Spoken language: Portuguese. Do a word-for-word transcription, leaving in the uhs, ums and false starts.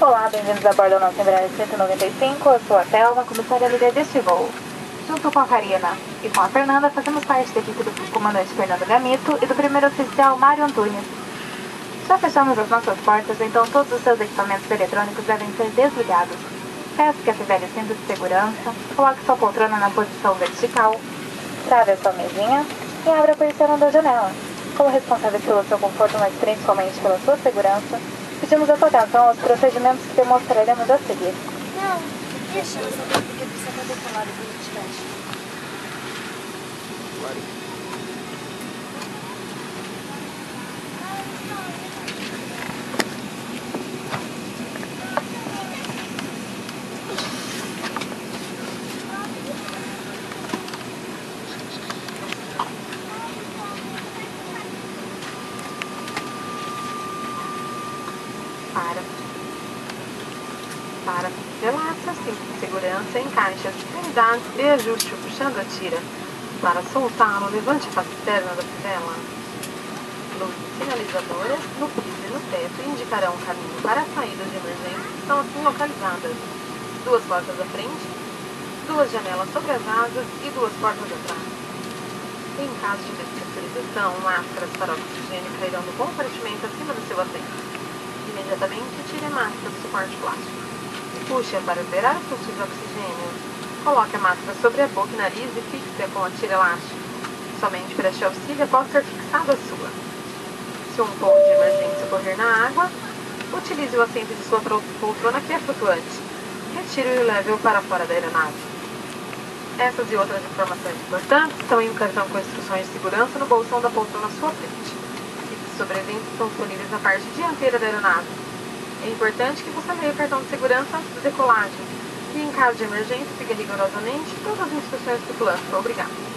Olá, bem-vindos a bordo da nossa Embraer cento e noventa e cinco. Eu sou a Thelma, comissária líder deste voo. Junto com a Karina e com a Fernanda, fazemos parte da equipe do comandante Fernando Gamito e do primeiro oficial Mário Antunes. Já fechamos as nossas portas, então todos os seus equipamentos eletrônicos devem ser desligados. Peço que afivele o cinto de segurança, coloque sua poltrona na posição vertical, trave a sua mesinha e abra a persiana da janela. Como responsáveis pelo seu conforto, mas principalmente pela sua segurança, pedimos a sua atenção aos procedimentos que demonstraremos a seguir. Não, deixa eu saber porque precisa poder falar do podcast. Para. Para. Relaxa, cinto de segurança, encaixe as extremidades e ajuste o puxando a tira. Para soltá-lo, levante a face externa da fivela. Luzes sinalizadoras no piso e no teto indicarão o caminho para as saídas de emergência que estão assim localizadas. Duas portas à frente, duas janelas sobre as asas e duas portas atrás. Em caso de despressurização, máscaras para oxigênio cairão no compartimento acima do seu assento. Imediatamente, tire a máscara do suporte plástico. Puxe-a para liberar o fluxo de oxigênio. Coloque a máscara sobre a boca e nariz e fixe-a com a tira elástica. Somente preste auxílio após ter fixado a sua. Se um ponto de emergência ocorrer na água, utilize o assento de sua poltrona que é flutuante. Retire-o e leve-o para fora da aeronave. Essas e outras informações importantes estão em um cartão com instruções de segurança no bolsão da poltrona à sua frente. Sobreviventes estão disponíveis na parte dianteira da aeronave. É importante que você leia o cartão de segurança antes da decolagem e, em caso de emergência, siga rigorosamente todas as instruções do tripulante. Obrigado.